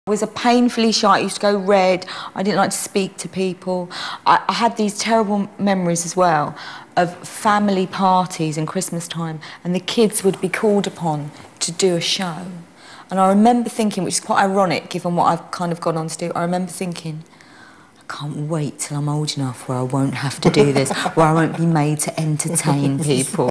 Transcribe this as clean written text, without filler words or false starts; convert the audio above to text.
I was a painfully shy. I used to go red. I didn't like to speak to people. I had these terrible memories as well of family parties and Christmas time, and the kids would be called upon to do a show. And I remember thinking, which is quite ironic given what I've kind of gone on to do, I remember thinking, I can't wait till I'm old enough where I won't have to do this, where I won't be made to entertain people.